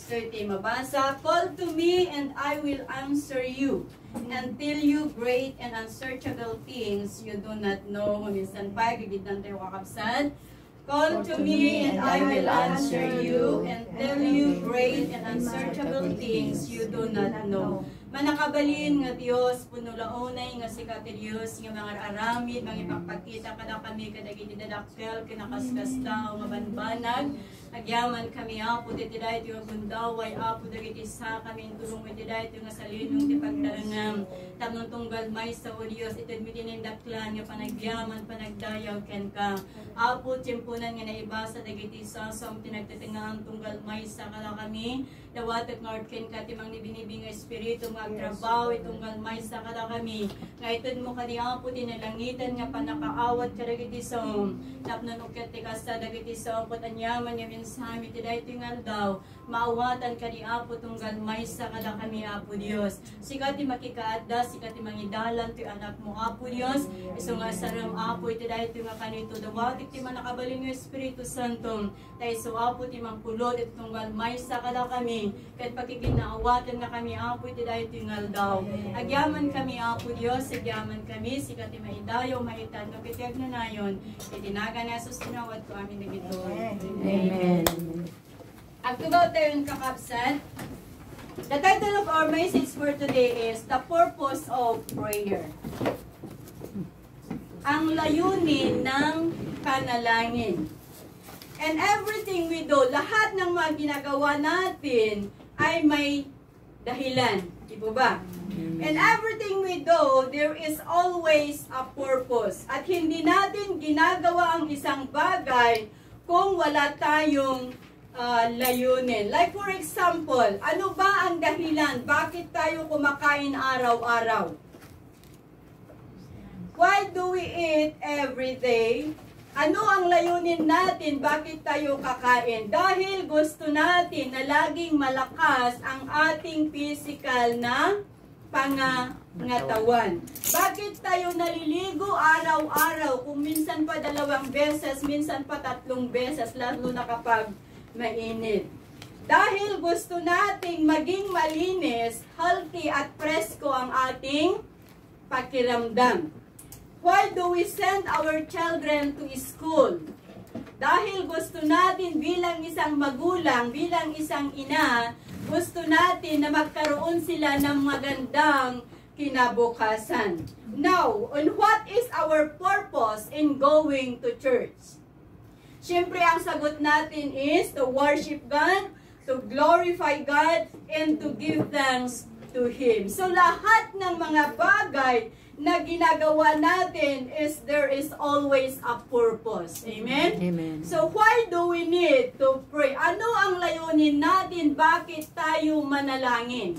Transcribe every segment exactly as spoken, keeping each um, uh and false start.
So ito yung mabasa, call to me and I will answer you and tell you great and unsearchable things you do not know. Minsan pa, gigidnan tayo kakabsad. Call to me and I will answer you and tell you great and unsearchable things you do not know. Manakabalin nga Dios puno launay nga si Diyos nga mga aramid mga ipagpakita kada kami kadagiti dadakkel kinakaskas tao nga banbanag agyaman kami apo ti dayto nga gundaway apo dagiti sa kami tulong ti dayto nga salinong ti pagdaangam tamnon tunggal may sa Dios itud mi dinindaklan nga panagyaman panagdayaw ken ka apo tiempunan nga naibasa dagiti sa som tinagtitingaan tunggal may sa kala kami dawatek Lord ken ka timang ni binibing nga espiritu magtrabaho itunggal may sa kada kami nga itud mo kadi apo tinalangitan nga panakaawat kadagiti som tapnon uket ti kasta dagiti som put anyaman nga minsami ti daytoy nga aldaw maawatan kadi apo tunggal may sa kada kami apo Dios sikati makikaadda sikati mangidalan ti anak mo apo Dios isu nga saram apo iti daytoy nga kanito dawatek ti manakabalin nga Espiritu Santo tay so apo ti mangpulot it tunggal may sa kada kami ket pakikinaawatan nga kami apo iti daytoy nga aldaw agyaman kami apo Dios agyaman kami sikati maidayo maitan no piteg na nayon itinagan na Jesus tinawad ko amin dagito. Amen. Agtugaw tayo yung kakabsat. The title of our message for today is The Purpose of Prayer. Ang layunin ng panalangin. And everything we do, lahat ng mga ginagawa natin ay may dahilan. Di po ba? And everything we do, there is always a purpose. At hindi natin ginagawa ang isang bagay kung wala tayong uh, layunin. Like for example, ano ba ang dahilan? Bakit tayo kumakain araw-araw? Why do we eat every day? Ano ang layunin natin? Bakit tayo kakain? Dahil gusto natin na laging malakas ang ating physical na pangangatawan. Bakit tayo naliligo araw-araw kung minsan pa dalawang beses, minsan pa tatlong beses, lalo na kapag mainit? Dahil gusto nating maging malinis, healthy at presko ang ating pakiramdam. Why do we send our children to school? Dahil gusto natin bilang isang magulang, bilang isang ina, gusto natin na magkaroon sila ng magandang kinabukasan. Now, on what is our purpose in going to church? Siyempre, ang sagot natin is to worship God, to glorify God, and to give thanks to Him. So, lahat ng mga bagay na ginagawa natin is there is always a purpose. Amen? Amen. So, why do we need to pray? Ano ang layunin natin? Bakit tayo manalangin?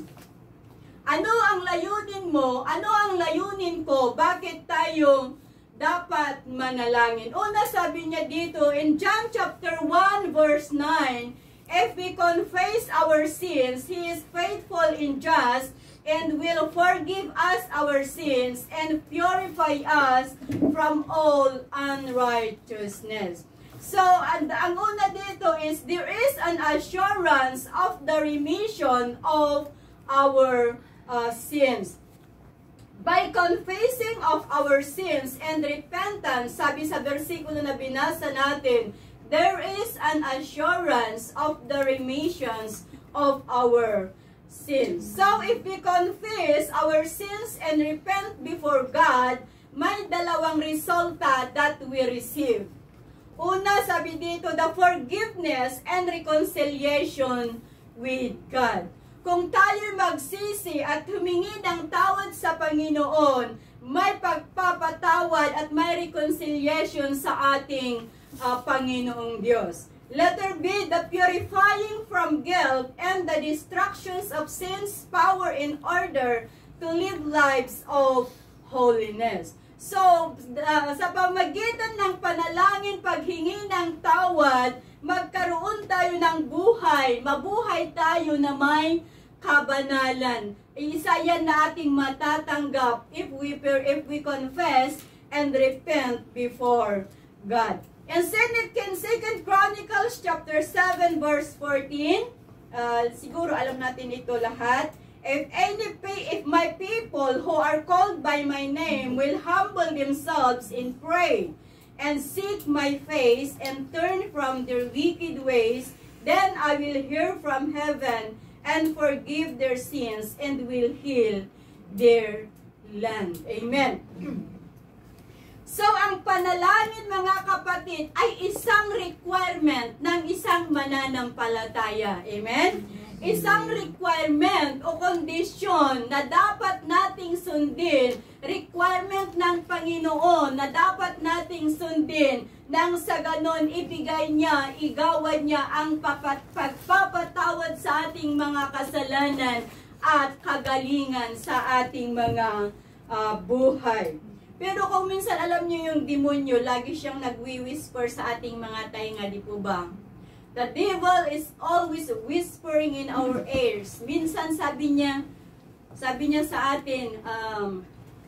Ano ang layunin mo? Ano ang layunin ko? Bakit tayo dapat manalangin? Una, sabi niya dito in John chapter one verse nine, if we confess our sins, He is faithful and just and will forgive us our sins and purify us from all unrighteousness. So, and, ang una dito is there is an assurance of the remission of our uh, sins. By confessing of our sins and repentance, sabi sa versikulo na binasa natin, there is an assurance of the remissions of our sins. So, if we confess our sins and repent before God, may dalawang resulta that we receive. Una, sabi dito, the forgiveness and reconciliation with God. Kung tayo magsisi at humingi ng tawad sa Panginoon, may pagpapatawad at may reconciliation sa ating uh, Panginoong Diyos. Letter B, the purifying from guilt and the destructions of sin's power in order to live lives of holiness. So, uh, sa pamagitan ng panalangin, paghingi ng tawad, magkaroon tayo ng buhay, mabuhay tayo na may kabanalan. Isa yan na ating matatanggap if we, if we confess and repent before God. And Second Chronicles chapter seven verse fourteen, Uh, siguro alam natin ito lahat. If any if my people who are called by my name will humble themselves and pray and seek my face and turn from their wicked ways, then I will hear from heaven and forgive their sins and will heal their land. Amen. So, ang panalangin, mga kapatid, ay isang requirement ng isang mananampalataya. Amen? Isang requirement o kondisyon na dapat nating sundin, requirement ng Panginoon na dapat nating sundin, nang sa ganon ibigay niya, igawad niya ang papat, pagpapatawad sa ating mga kasalanan at kagalingan sa ating mga uh, buhay. Pero kung minsan alam niyo yung demonyo, lagi siyang nagwi-whisper sa ating mga tainga, di po ba? The devil is always whispering in our ears. Minsan sabi niya, sabi niya sa atin, um,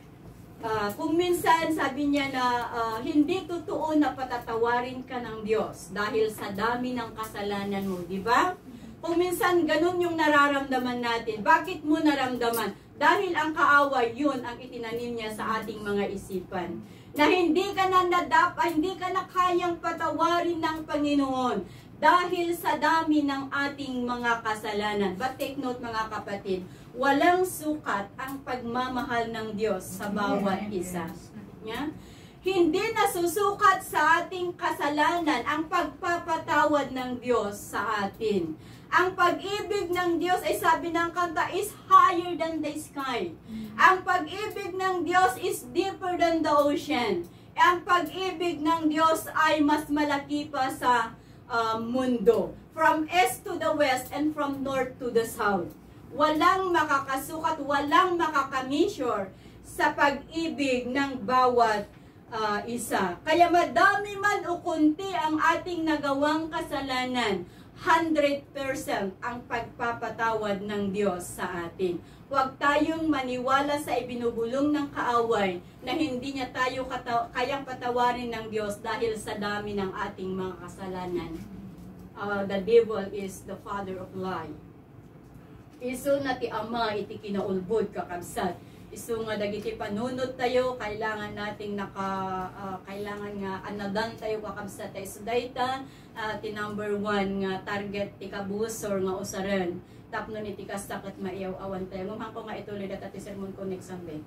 uh, kung minsan sabi niya na uh, hindi totoo na patatawarin ka ng Diyos dahil sa dami ng kasalanan mo, di ba? Kung minsan ganun yung nararamdaman natin. Bakit mo naramdaman? Dahil ang kaaway, yun ang itinanim niya sa ating mga isipan. Na hindi ka na nadap, hindi ka na kayang patawarin ng Panginoon dahil sa dami ng ating mga kasalanan. But take note, mga kapatid, walang sukat ang pagmamahal ng Diyos sa bawat isa. Yeah? Hindi nasusukat sa ating kasalanan ang pagpapatawad ng Diyos sa atin. Ang pag-ibig ng Diyos ay sabi ng kanta is higher than the sky. Ang pag-ibig ng Diyos is deeper than the ocean. Ang pag-ibig ng Diyos ay mas malaki pa sa uh, mundo. From east to the west and from north to the south. Walang makakasukat, walang makakamisure sa pag-ibig ng bawat uh, isa. Kaya madami man o kunti ang ating nagawang kasalanan, one hundred percent ang pagpapatawad ng Diyos sa atin. Huwag tayong maniwala sa ibinubulong ng kaaway na hindi niya tayo kayang patawarin ng Diyos dahil sa dami ng ating mga kasalanan. Uh, the devil is the father of lie. Iso na ti ama iti kinaulbod kakabsat. Iso nga dagiti panunod tayo, kailangan nating naka, uh, kailangan nga anadan tayo kakabsat tayo. So dayta, uh, ti number one nga target ti kabusor nga usaran. Tapno ni ti kastakot maiyaw-awan tayo. Ngumang ko nga ituloy data ti sermon ko next Sunday.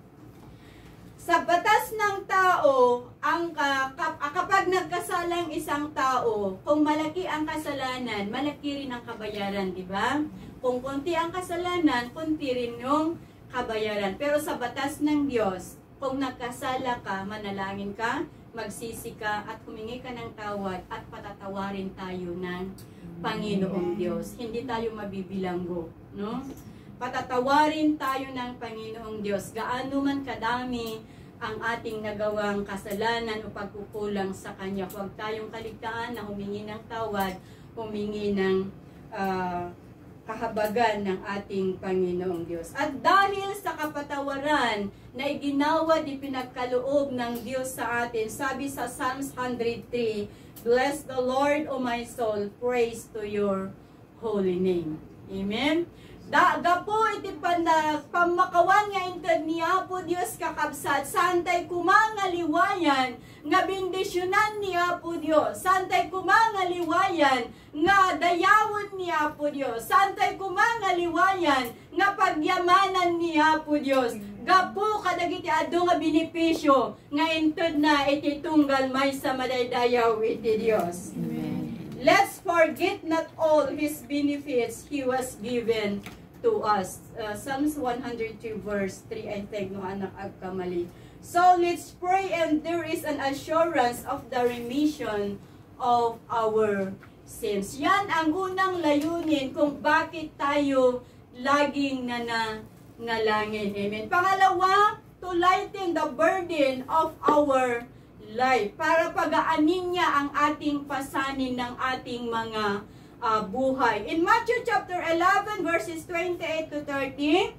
Sa batas ng tao, ang uh, kapag nagkasalang isang tao, kung malaki ang kasalanan, malaki rin ang kabayaran, di ba? Kung konti ang kasalanan, konti rin yung kabayaran. Pero sa batas ng Diyos, kung nagkasala ka, manalangin ka, magsisi ka, at humingi ka ng tawad, at patatawarin tayo ng Panginoong Diyos. Hindi tayo mabibilanggo, no? Patatawarin tayo ng Panginoong Diyos. Gaano man kadami ang ating nagawang kasalanan o pagkukulang sa Kanya. Huwag tayong kaligtaan na humingi ng tawad, humingi ng uh, kahabagan ng ating Panginoong Diyos. At dahil sa kapatawaran na iginawa di pinagkaloob ng Diyos sa atin, sabi sa Psalms one hundred three, "Bless the Lord, O my soul, praise to your holy name." Amen? Daga po iti panag pamakawan nga intad niya po Diyos kakabsat, santay kumangaliwayan nga bendisyonan niya po Diyos, santay kumangaliwayan nga dayawon niya po Diyos, santay kumangaliwayan nga pagyamanan niya po Diyos. Gapo kadagiti adu nga benepisyo nga intad na iti tunggal may sa madaydayaw iti Diyos. Amen. Let's forget not all His benefits He was given to us. Uh, Psalms one hundred two verse three, I think, no anak agkamali. So let's pray, and there is an assurance of the remission of our sins. Yan ang unang layunin kung bakit tayo laging nananalangin. Amen. Pangalawa, to lighten the burden of our life. Para pagaanin niya ang ating pasanin ng ating mga Uh, buhay. In Matthew chapter eleven verses twenty-eight to thirty,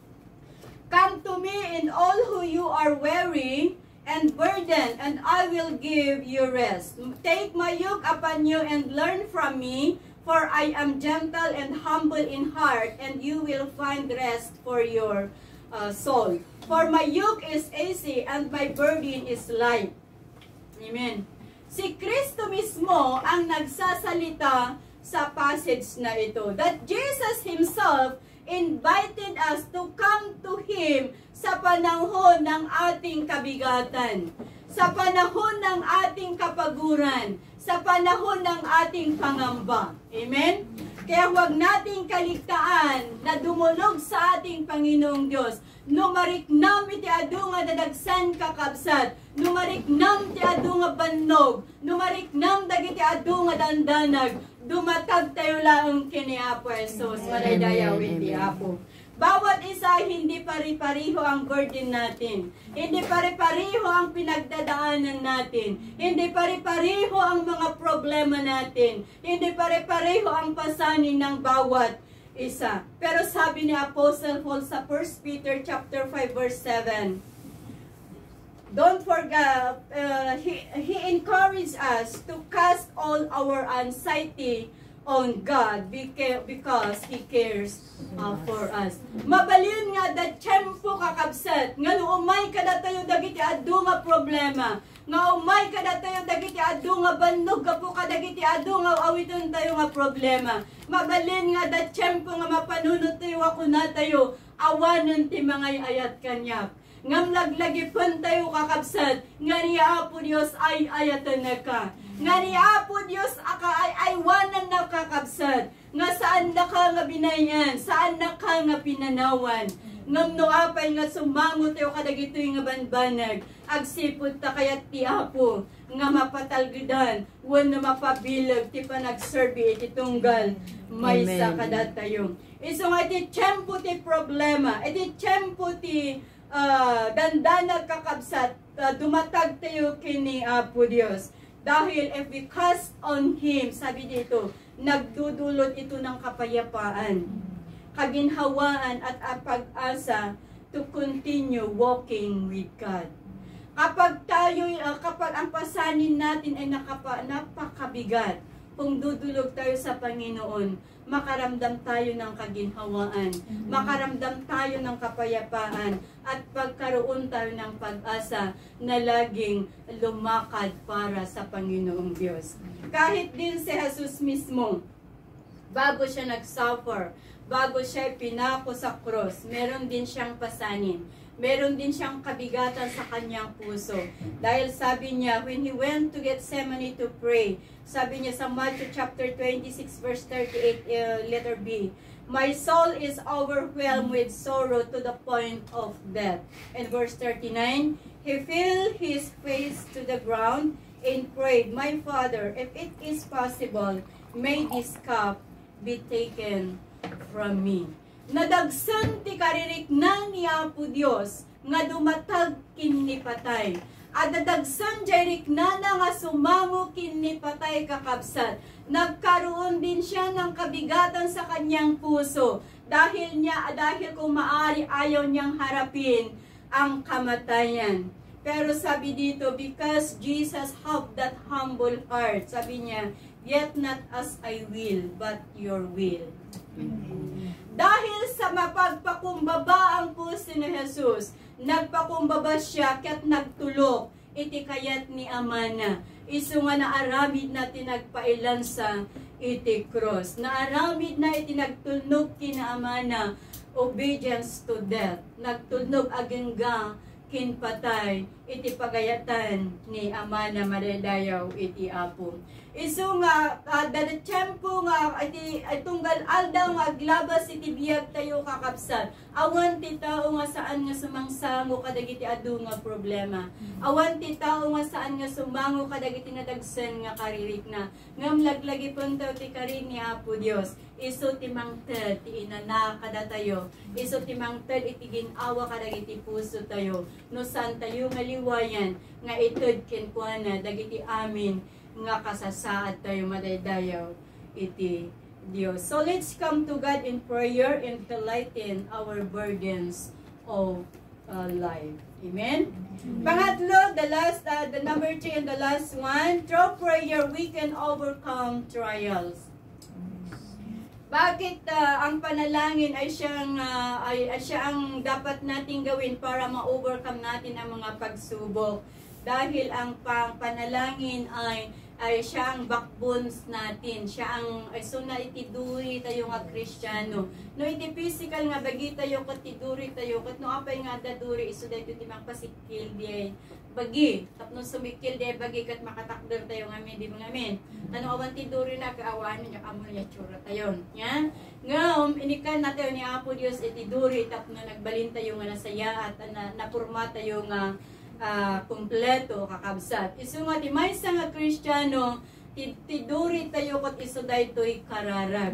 "Come to me in all who you are weary and burdened, and I will give you rest. Take my yoke upon you and learn from me, For I am gentle and humble in heart, and you will find rest for your uh, soul. For my yoke is easy and my burden is light. Amen. Si Kristo mismo ang nagsasalita sa passage na ito. That Jesus Himself invited us to come to Him sa panahon ng ating kabigatan, sa panahon ng ating kapaguran, sa panahon ng ating pangamba. Amen? Kaya huwag nating kaligtaan na dumulog sa ating Panginoong Diyos. Numariknam iti adu nga dadagsan kakabsat. Numariknam ti adu nga bannog. Numariknam dagiti adu nga dandanag. Dumatag tayo laang kini Apo Jesus. Malaydayaw iti Apo. Bawat isa, hindi pari-pariho ang burden natin. Hindi pari-pariho ang pinagdadaanan natin. Hindi pari-pariho ang mga problema natin. Hindi pari-pariho ang pasanin ng bawat isa. Pero sabi ni Apostle Paul sa First Peter chapter five verse seven, don't forget, uh, he, he encouraged us to cast all our anxiety on God because He cares uh, for us. Mabalin nga da tiyempo kakabsat, nga no umay kada tayo dagiti adu nga problema, nga umay kada tayo dagiti adu nga bannog, kapo kadagiti adu nga awiton tayo nga problema. Mabalin nga da tiyempo nga mapanunod tayo ako na tayo, awanon ti mga ayat kanyap. Ngam laglagipon tayo kakabsat, nga niya Apo Diyos ay ayatan na ka. Nga niya Apo Diyos aka ay aywanan na kakabsat. Nga saan na ka nga binayan, saan na ka nga pinanawan. Ngam no apay nga sumango tayo kadagitoy nga banbanag. Agsipod ta kayat ti Apo, nga mapatalgidan, wan na mapabilag, ti panagserbi iti tunggal, may sa kada tayo. Iso nga iti tiyempo ti problema, iti tiyempo ti Uh, dandanag kakabsat, uh, dumatag tayo kini Apo Diyos. Dahil if we cast on Him, sabi dito, nagdudulot ito ng kapayapaan, kaginhawaan at pag-asa to continue walking with God. Kapag tayo, uh, kapag ang pasanin natin ay nakapa, napakabigat, kung dudulog tayo sa Panginoon, makaramdam tayo ng kaginhawaan, mm-hmm. makaramdam tayo ng kapayapaan, at pagkaroon tayo ng pag-asa na laging lumakad para sa Panginoong Diyos. Kahit din si Jesus mismo, bago siya nag-suffer, bago siya pinako sa cross, meron din siyang pasanin. Meron din siyang kabigatan sa kanyang puso. Dahil sabi niya, when he went to Gethsemane to pray, sabi niya sa Matthew chapter twenty-six verse thirty-eight, uh, letter B, my soul is overwhelmed with sorrow to the point of death. And verse thirty-nine, he fell his face to the ground and prayed, my Father, if it is possible, may this cup be taken from me. Nadagsan ti kaririknan ni Apo Dios nga dumatag kinni patay. At nadagsan jayriknana nga sumango kinni patay kakabsat. Nagkaroon din siya ng kabigatan sa kanyang puso dahil niya dahil kung maari ayaw niyang harapin ang kamatayan. Pero sabi dito, because Jesus have that humble heart, sabi niya, yet not as I will, but your will. Amen. Dahil sa mapagpakumbaba ang puso ni Jesus, nagpakumbaba siya kat nagtulok, iti kayat ni Amana. Isu nga naaramid na tinagpailan sa iti cross. Naaramid na iti nagtulnog kina Amana, obedience to death. Nagtulnog agengga kinpatay, iti pagayatan ni Amana Madaydayaw iti Apo. Isu nga, uh, dada tiyempo nga, iti tunggal aldaw nga aglabas iti biyag tayo kakapsat. Awan ti tao nga saan nga sumangsango kadagiti adu nga problema. Awan ti tao nga saan nga sumango kadagiti nadagsen nga karirik na. Ngam laglagi puntaw ti karin ni Apo Dios. Isu ti mangted ti inana kada tayo. Isu ti mangted iti ginawa kadagiti puso tayo. No saan tayo nga liwayan nga itud kenkwana dagiti amin nga kasasaad tayo madaydayaw iti Dios. So let's come to God in prayer and to lighten our burdens of uh, life. Amen? Mm-hmm. Pangatlo, the last, uh, the number three and the last one, through prayer we can overcome trials. Bakit uh, ang panalangin ay siyang uh, ay, ay siya ang dapat nating gawin para ma-overcome natin ang mga pagsubok? Dahil ang pang panalangin ay ay siya ang backbones natin. Siya ang ay so na itiduri tayo nga Kristiyano. No iti physical nga bagi tayo ket tiduri tayo ket no apay nga daduri iso dayto ti magpasikil di bagi tapno sumikil di bagi ket makatakder tayo ngamin di ngamin. Ano awan tiduri na kaawan nya amo ya tsura tayo. Yan. Ngam inikan natin ni Apo Dios itiduri tapno nagbalin tayo nga nasaya at na, napurma tayo nga Uh, kumpleto kakabsat. Isu nga ti maysa nga Kristiyano tiduri tayo ket isu daytoy kararag.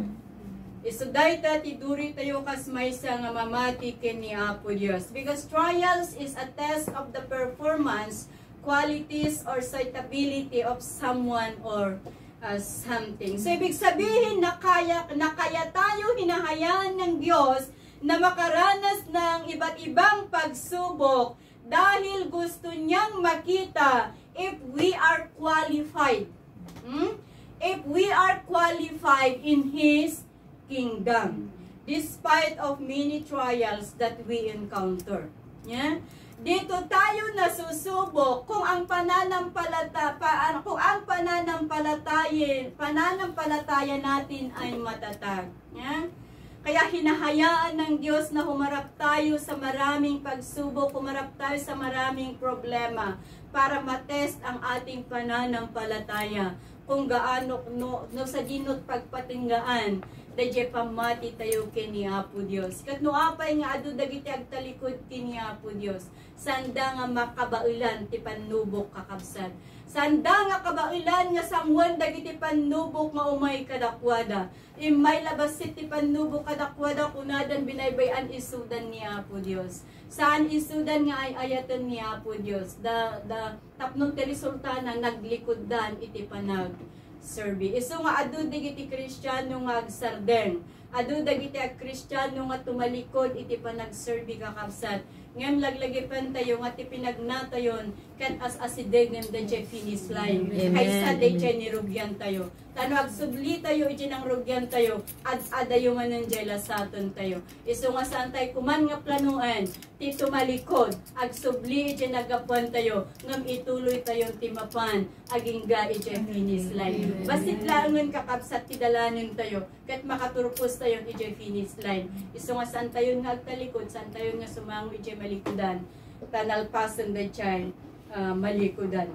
Isu dayta tiduri tayo kas maysa nga mamati ken ni Apo Dios. Because trials is a test of the performance, qualities or suitability of someone or uh, something. So ibig sabihin na kaya na kaya tayo hinahayaan ng Diyos na makaranas ng iba't ibang pagsubok dahil gusto niyang makita if we are qualified. Hmm? If we are qualified in His kingdom. Despite of many trials that we encounter. Yeah? Dito tayo nasusubok kung ang pananampalata, pa, kung ang pananampalataya, pananampalataya natin ay matatag. Yeah? Kaya hinahayaan ng Diyos na humarap tayo sa maraming pagsubok, humarap tayo sa maraming problema para matest ang ating pananampalataya. Kung gaano no, no sa dinot pagpatinggaan, dadya pamati tayo kini Apo Dios. Kat no apay nga adu dagiti agtalikod kini Apo Dios. Sanda nga makabailan ti panubok kakabsat. Sanda nga kabailan nga samwan dagiti panubok nga umay kadakwada. Imay labasit ti panubok kadakwada kunadan binaybayan isudan ni Apo Dios. Saan isudan nga ay ayatan ni Apo Dios. Da da tapnon ti resulta na naglikuddan iti panag serbi. Isu nga adu dagiti Kristiyano nga agsarden. Adu dagiti ag Kristiyano nga tumalikod iti panagserbi kakabsat. Ngem laglagipan tayo nga ti pinagnatayon ket as asideg ngem dadya finish line. Kaysa dadya ni rugyan tayo. Tano agsubli tayo iti nang rugyan tayo ad adayo nga nandiela saton tayo. Isu nga santay kuman nga planuan ti tumalikod agsubli iti nagapuan tayo ngem ituloy tayo ti mapan aging ga iti finish line. Basit langon kakabsat ti dalanen tayo ket makaturpos tayo iti finish line. Isu nga santayon nga agtalikod santayon nga sumango iti malikudan, tanalpasan da chay uh, malikudan.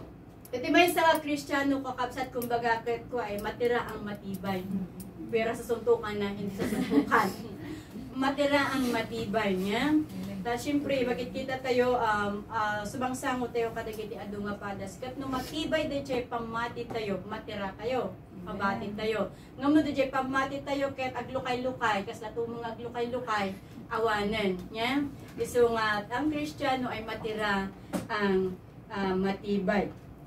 Iti may sa Kristiyano kakabsat kumbaga ket ko ay matira ang matibay. Pero sa suntukan na hindi sa suntukan. Matira ang matibay niya. Ta syempre makikita tayo um uh, subangsango tayo kadagiti adu nga padas ket no matibay da chay pamati tayo, matira kayo. Pabati tayo. Ngam da chay pamati tayo ket aglukay-lukay kas latumong aglukay-lukay awanan nya. Isu nga ang Kristiyano ay matira ang uh, matibay.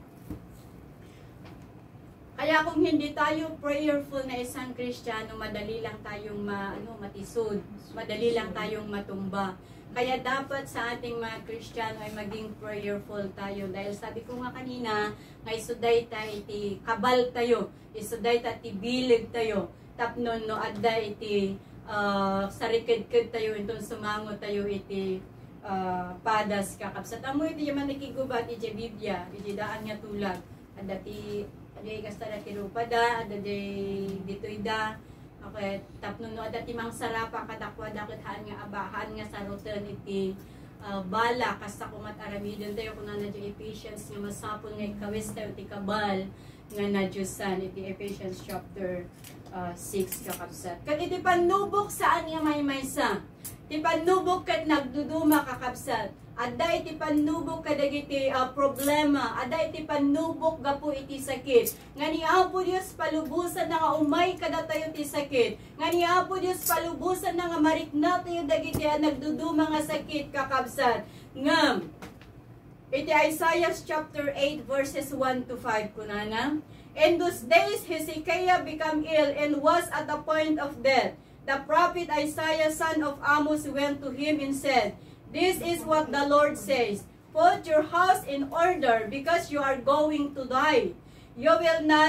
Kaya kung hindi tayo prayerful na isang Kristiyano, madali lang tayong ma, ano, matisod, madali lang tayong matumba. Kaya dapat sa ating mga Kristiyano ay maging prayerful tayo. Dahil sabi ko nga kanina, nga isuday tayo iti kabal tayo, isuday tayo iti bilig tayo, tapnon no adda iti uh, sarikid-kid tayo, itong sumango tayo iti uh, padas kakabsat. Amo iti yaman nakigubat iti Biblia, iti daan nga tulag, adda ti aday kasta na tirupada, ada day ditoy da. Okay, tapno no ada timang sarapa kadakwa dakit haan nga abahan nga sarutan iti uh, bala kasta kumat aramidon tayo kun na Ephesians nga masapon nga ikawis tayo iti kabal nga nadyusan iti Ephesians chapter uh, six kakabsat. Kat iti panubok saan nga may maysa. Iti panubok kat nagduduma kakabsat. Ada iti panubok kadagiti uh, problema, ada iti panubok gapo iti sakit. Nga ni Apo Dios palubusan na nga umay kada tayo iti sakit. Nga ni Apo Dios palubusan na nga marikna tayo dagiti uh, nagduduma nga sakit kakabsat. Ngam iti Isaiah chapter eight verses one to five kunana. In those days Hezekiah became ill and was at the point of death. The prophet Isaiah son of Amos went to him and said, "This is what the Lord says, put your house in order because you are going to die. You will not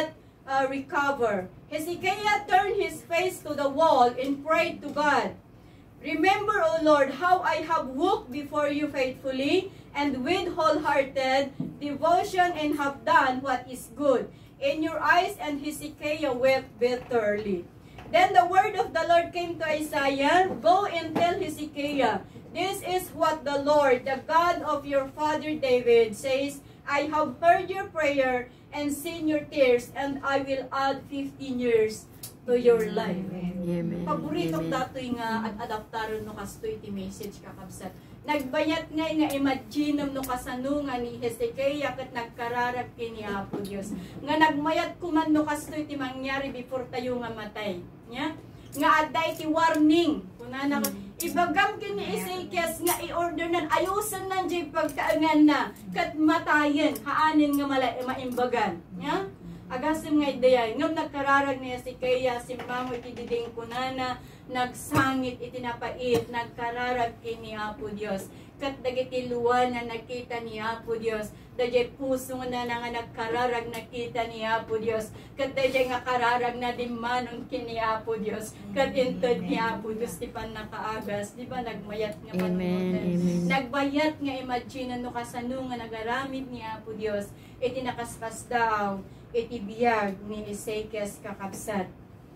uh, recover. Hezekiah turned his face to the wall and prayed to God. Remember, O Lord, how I have walked before you faithfully and with wholehearted devotion and have done what is good in your eyes. And Hezekiah wept bitterly. Then the word of the Lord came to Isaiah, Go and tell Hezekiah, this is what the Lord, the God of your father David, says, I have heard your prayer and seen your tears, and I will add fifteen years to your life. Amen. Paborito datoy nga at adaptaron no kastoy ti message kakabsat. Nagbayat nga nga imagine no kasanungan ni Hezekiah ket nagkararag kini Apo Dios. Nga nagmayat kuman no kastoy ti mangyari before tayo nga matay. Nya? Nga aday ti warning. Kunana ko ibagam kini Ezekiel nga i-order nan ayusan nan jay pagkaangan na ket matayen haanin nga mala maimbagan. Nya? Agasim nga idayay, ngam nagkararag ni Hezekiah, simbango itididing kunana, nagsangit itinapait, nagkararag kini Apo Dios. Kat dagiti luwan na nakita ni Apo Dios, dagiti puso na nga nagkararag nakita ni Apo Dios, kat dagiti nga kararag na dimanon kini Apo Dios, kat intod ni Apo Dios ti pan nakaagas, di ba nagmayat nga panunoten, nagbayat nga imagine no kasano nga nagaramid ni Apo Dios, iti nakaspas daw, iti biyag ni Ezekiel kakabsat.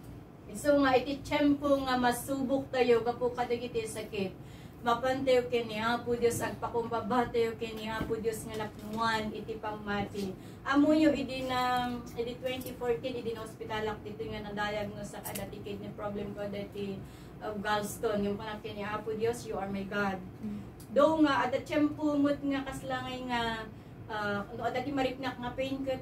So nga iti tiyempo nga masubok tayo kapo kadagiti sakit. Mapantayo kini Apo Dios agpakumbabatayo kini Apo Dios nga napnuan iti pamati. Amuyo idi nang idi twenty fourteen idi na ospitalak dito nga na-diagnose sa kadati kidney problem ko dati uh, gallstone yung panak kini Apo Dios, you are my God. Do nga ada tiyempo mut nga kaslangay nga uh, no adati mariknak nga pain ket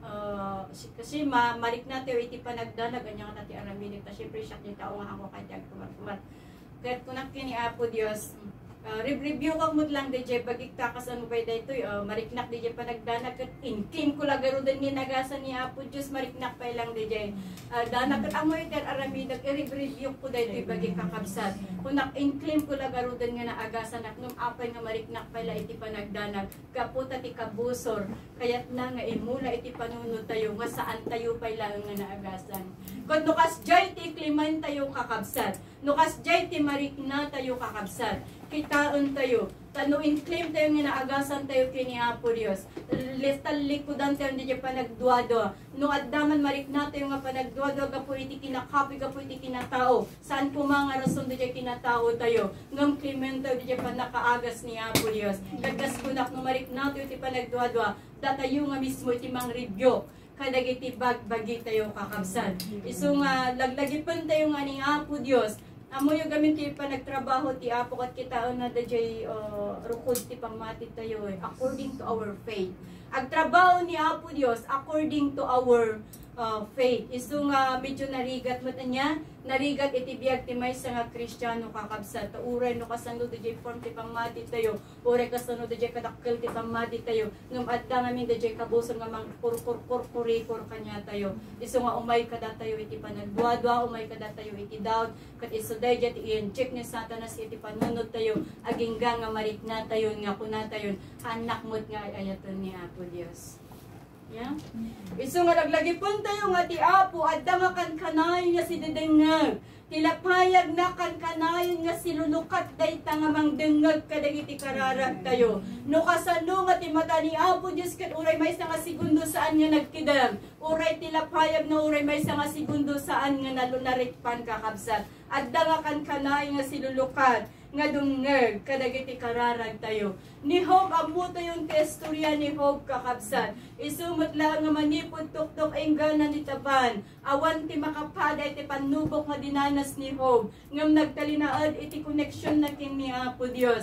Uh, kasi ma marik na tayo iti panagdanag ganyan nga nati aramin ita syempre siya ni tao nga ako kay agtumat-tumat ket kunak kini Apo Dios uh, review kag mud lang D J bagikta kasan mo bay daytoy uh, mariknak D J panagdanag ket inkim ko lagaro den ni nagasan ni Apo Dios mariknak pay lang D J uh, danag ket amoy ter aramin nag review ko daytoy bagi kakabsat kunak inclaim ko lagaro den nga naagasan ak num apay nga mariknak pay la iti panagdanag kaputa ti kabusor kayat na nga imula iti panunod tayo nga saan tayo pay lang nga naagasan kun nukas jay ti kliman tayo kakabsat nukas jay ti marikna tayo kakabsat kitaon tayo tano inclaim tayo nga naagasan tayo kini Apo Dios listal likudan tayo hindi pa nagduado no addaman marikna tayo nga panagduado gapo iti kinakapi gapo iti kinatao saan po mga rason di kinatao tayo ngam claimen tayo di pa nakaagas ni Apo Dios kagas kunak no marikna tayo iti panagduado datayo nga mismo iti mang review kadagiti bagbagi tayo kakabsan iso nga laglagipon tayo nga ni Apo Dios amo yung gamin ti pa nagtrabaho ti Apo kat kitaon na dajay uh, rukod ti pamati tayo eh, according to our faith. Agtrabaho ni Apo Dios according to our uh, faith. Iso nga medyo narigat mo niya, narigat iti biyag ti maysa nga Kristiyano kakabsat. Uray no kasano dajay form ti pamati tayo, uray kasano dajay kadakkel ti pamati tayo. Ngem adda ngamin dajay kabuson nga mang kur-kur-kur-kurikor kanya tayo. Iso nga umay kada tayo iti panagduadwa, umay kada tayo iti doubt, kat iso dayjay ti i-check ni Satanas iti panunod tayo, agingga nga marik na tayo nga kuna tayo, anak mo't nga ayaton ni Apo Dios. Yeah? Iso nga naglagipon tayo nga ti Apo adda nga kankanay nga sidedengeg tilapayag na kankanayon nga silulukat dayta nga mangdengeg kadagiti kararag tayo no kasano nga ti mata ni Apo Dios ket uray maysa nga segundo saan nga nagkidam uray tilapayag na uray maysa nga segundo saan nga nalunarikpan kakabsat adda nga kankanay nga silulukat nga dungeg kadagiti kararag tayo ni Job amo tayong testorya ni Job kakabsat isumot lang nga manipod tuktok engana ni taban awan ti makapaday ti panubok nga dinanas ni Job ngam nagtalinaad iti connection na kini Apo Dios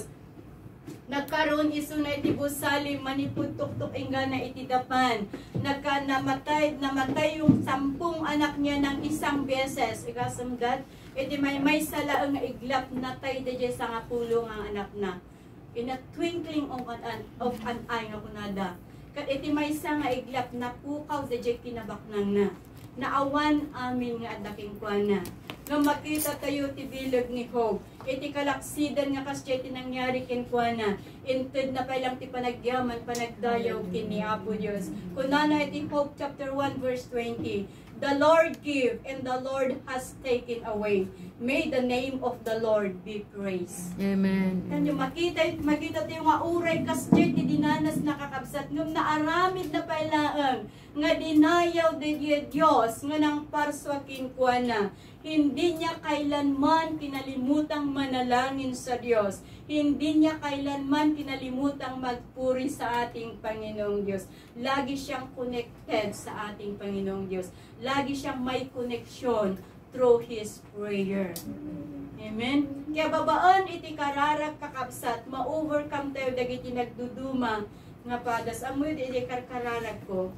nagkaroon iso na iti busali manipod tuktok engana iti dapan nagka namatay namatay yung sampung anak niya ng isang beses ikasam that iti may may sala nga iglap na tay dayjay sa nga pulo nga anak na in a twinkling of an, of an eye nga kunada kat iti may sa nga iglap na pukaw dayjay kinabaknang na naawan amin nga adaking kuana nga makita tayo ti bilog ni Job. Iti kalaksidan nga kasya ti nangyari kenkwana. Inted na pa lang ti panagyaman, panagdayaw kini Apo Dios. Kunana iti Job chapter one verse twenty. The Lord give and the Lord has taken away. May the name of the Lord be praised. Amen. Kanyo makita, makita tayo nga uray kasya ti dinanas nakakabsat ngum naaramid na pailaan nga dinayaw de Dios nga nang parswakin kuana. Hindi niya kailanman kinalimutang manalangin sa Diyos. Hindi niya kailanman kinalimutang magpuri sa ating Panginoong Diyos. Lagi siyang connected sa ating Panginoong Diyos. Lagi siyang may connection through His prayer. Amen? Kaya babaan iti kararag kakabsat, ma-overcome tayo dagiti nagduduma nga padas. Amoy iti karkararag ko.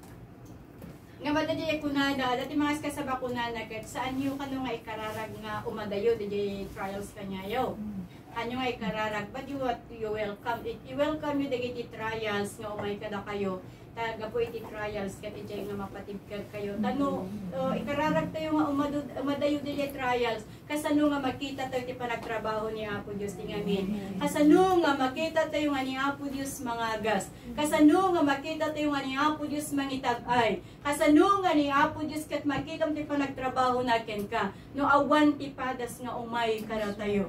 Nga ba dati kunada, dati mga kasaba kunada, kat saan nyo kano nga ikararag nga umadayo, dati trials kanyayo. Ano nga ikararag, but you, what, you welcome it, you welcome you dati trials nga umay kada kayo, taga po iti trials, kat iti nga mapatibkag kayo. Tano, uh, ikararag tayo nga umado, umadayo dati trials, kasano nga makita tayo iti panagtrabaho ni Apo Diyos, tingamin. Kasano nga makita tayo nga ni Apo Diyos mga gas. Kasano nga makita tayo nga ni Apo Diyos mangitag-ay. Kasano nga ni Apo Diyos kat makita mo ti panagtrabaho nakin ka. No awan ti padas nga umay kara tayo.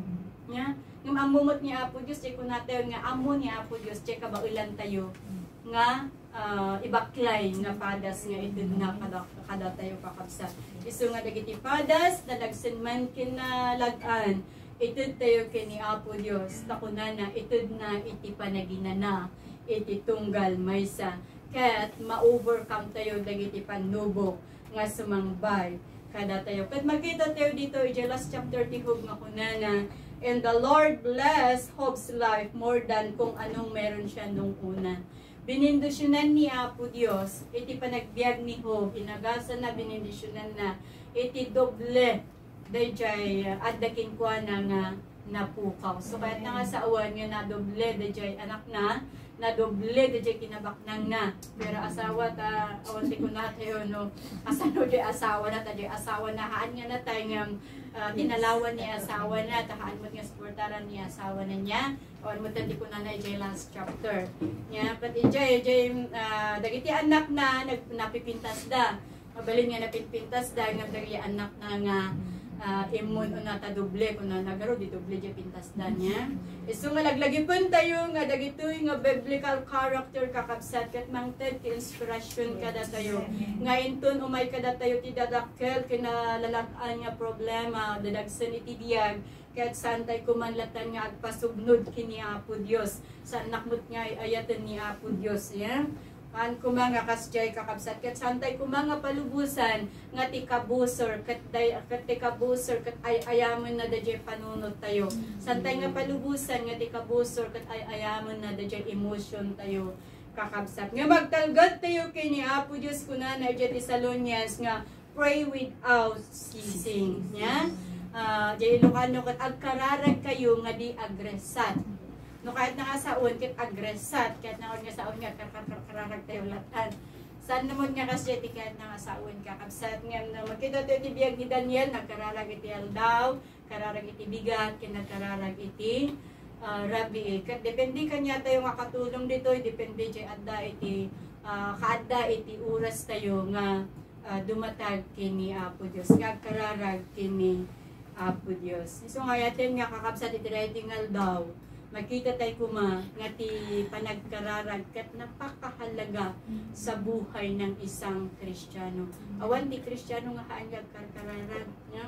Nya? Ngam amumot ni Apo Diyos, check ko natin nga amo ni Apo Diyos, check ka ba ilan tayo nga uh, ibaklay nga padas nga ito na kada, kada tayo kakabsa. Iso nga dagiti padas, dalagsan man kinalagaan, ito tayo kini Apo Diyos, takunana, ito na iti panaginana, iti tunggal maysa. Kat ma-overcome tayo dagiti panubok nga sumangbay kada tayo. Kat makita tayo dito i last chapter ti Job nga kunana, and the Lord bless Job's life more than kung anong meron siya nung una. Binindisyonan ni Apo Dios iti panagbiag ni Job, inagasan na binindisyonan na iti doble dayjay uh, addakin kwa na nga napukaw. So kahit na nga sa uwan nga na doble dayjay anak na na doble dayjay kinabaknang na. Pero asawa ta awan ti kun tayo no. Asano di asawa na ta di asawa na haan nga na tayo nga uh, tinalawan ni asawa na tahaan mo nga suportaran ni asawa na niya. Awan mo ta di kun na ijay last chapter. Nya pat ijay ijay uh, dagiti anak na nag napipintas da. Mabalin nga napipintas da nga dagiti anak na nga uh, imun una ta doble kun na nagaro di doble di pintas da niya. Isu nga laglagi pun tayo nga dagitoy nga biblical character kakabsat ket mangted ti inspiration kada tayo. Nga inton umay kada tayo ti dadakkel kinalalat-an nga problema dadagsen iti biyag ket santay kumanlatan nga agpasugnod kini Apo Dios. Sa nakmut nga ayatan ni Apo Dios ya. Kan kumanga kasjay kakabsat ket santay kumanga palubusan nga ti kabusor ket day ket ti kabusor ket ay ayamon na dayjay panunot tayo. Santay nga palubusan nga ti kabusor ket ay ayamon na dayjay emotion tayo kakabsat. Nga magtalgad tayo kini Apo Dios kunana iti Thessalonians nga pray without ceasing. Ya. Uh, jay Ilocano ket agkararag kayo nga di agresat. No kahit na nga saon ket agresat kahit na nga saon nga kararag tayo latan. San naman nga kasi ti kahit na nga saon kakabsat nga na makita tayo ti biyag ni Daniel nagkararag iti aldaw, kararag iti bigat, kinagkararag iti uh, rabi. Ket depende kanya tayo nga katulong dito, depende jay adda iti uh, kaadda iti oras tayo nga uh, dumatag kini Apo Dios nga kararag kini Apo Dios. So nga yatin nga kakabsat iti writing aldaw. Makita tayo kuma nga ti panagkararag kat napakahalaga sa buhay ng isang Kristiyano. Awan ti Kristiyano nga haan nga karkararag niya.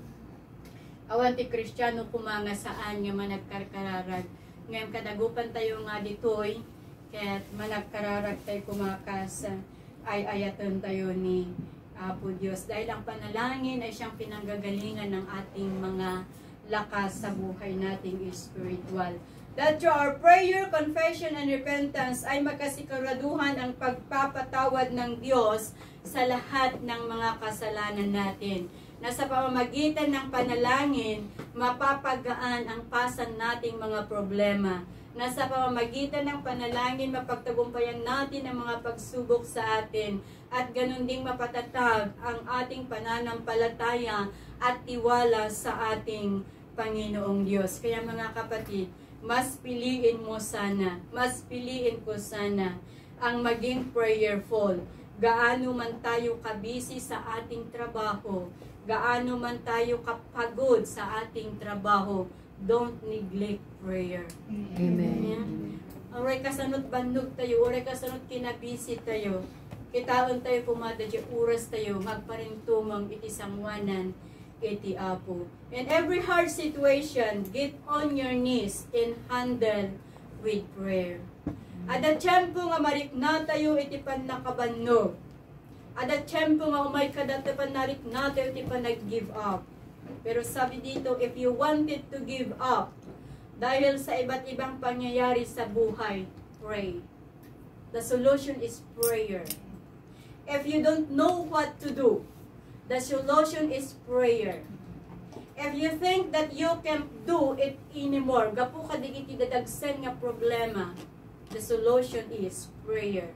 Awan ti Kristiyano kuma nga saan nga managkarkararag. Ngayon kadagupan tayo nga ditoy ket managkararag tayo kumakas ay ayatan tayo ni Apo Dios. Dahil ang panalangin ay siyang pinanggagalingan ng ating mga lakas sa buhay nating spiritual. That through our prayer, confession, and repentance ay magkasiguraduhan ang pagpapatawad ng Diyos sa lahat ng mga kasalanan natin. Na sa pamamagitan ng panalangin, mapapagaan ang pasan nating mga problema. na sa pamamagitan ng panalangin mapagtagumpayan natin ang mga pagsubok sa atin at ganun ding mapatatag ang ating pananampalataya at tiwala sa ating Panginoong Diyos. Kaya mga kapatid, mas piliin mo sana, mas piliin ko sana ang maging prayerful. Gaano man tayo kabisi sa ating trabaho, gaano man tayo kapagod sa ating trabaho, don't neglect prayer. Amen. Yeah? Oray kasanot bandog tayo, oray kasanot kinabisi tayo. Kitaon tayo pumada di oras tayo, magparintumang iti sangwanan, iti apo. In every hard situation, get on your knees and handle with prayer. Ada tiyempo nga marikna tayo iti panakabanno. Ada tiyempo nga umay kadata panarikna tayo iti panag-give up. Pero sabi dito, if you wanted to give up, dahil sa iba't ibang pangyayari sa buhay, pray. The solution is prayer. If you don't know what to do, the solution is prayer. If you think that you can't do it anymore, gapu ka di iti dadagsen nga problema, the solution is prayer.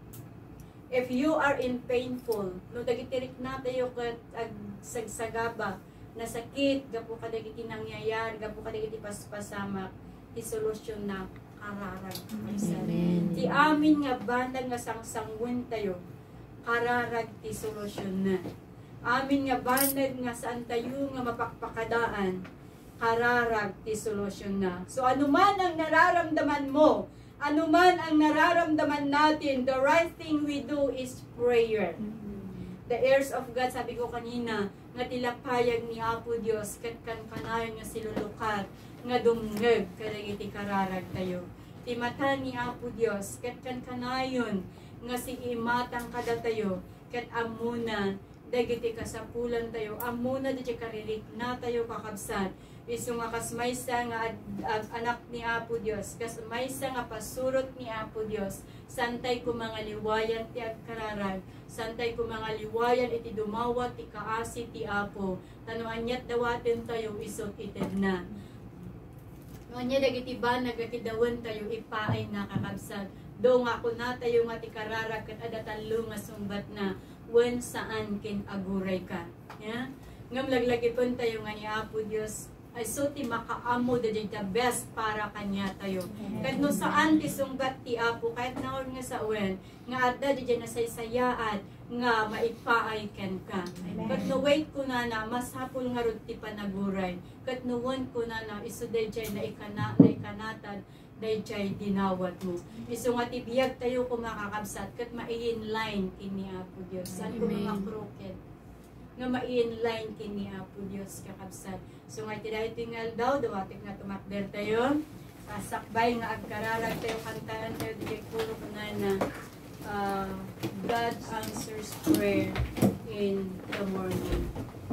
If you are in painful, no dagitirik na tayo kat sagsagaba, na sakit, gapu ka dagiti nangyayari, gapu ka dagiti paspasamak, ti solusyon na kararag. Amen. Ti amin nga bandang nga sangsangwen tayo, kararag ti solusyon na. Amin nga bandag nga saan tayo nga mapakpakadaan, kararag ti solusyon na. So anuman ang nararamdaman mo, anuman ang nararamdaman natin, the right thing we do is prayer. The heirs of God, sabi ko kanina, nga tilapayag ni Apo Dios ket kan kanayon nga silulukat nga dumngeg kadagiti kararag tayo. Ti mata ni Apo Dios ket kan kanayon nga siimatang kada tayo ket amuna dagiti kasapulan tayo, amuna diti karirik na tayo kakabsat. Isu nga kasmaysa nga ad, ad, anak ni Apo Dios, kasmaysa nga pasurot ni Apo Dios, santay ko mga liwayan ti agkararag, santay ko mga liwayan iti dumawat ti kaasi ti Apo, tanuan niya't dawaten tayo isot ited na. Noon niya dagiti ba nagakidawan tayo ipaay nakakabsat, do nga ko na tayo nga ti kararag kat adatalo nga sumbat na, wen saan kin aguray ka. Yeah? Ngam laglagipon tayo nga ni Apo Dios, ay so ti makaamo da the best para kanya tayo. Kahit no saan ti sunggat ti Apo, kahit naon nga sa uwen, nga adda di na saysayaan, nga maipaay ken ka. Kat no wait ko na na, masapul nga rod ti panaguray. Kat no wan ko na na, iso day na ikana, na ikanatad, dayjay dinawat mo. Iso nga ti biyag tayo kung makakabsat, kat ma-inline kini Apo Dios. Saan ko mga crooked? Nga ma-inline kini Apo Dios kakabsat. So nga iti tingal daw, dawatik nga tumakder tayo. Sakbay nga agkararag tayo, kantaan tayo, di puro ko na na uh, God answers prayer in the morning.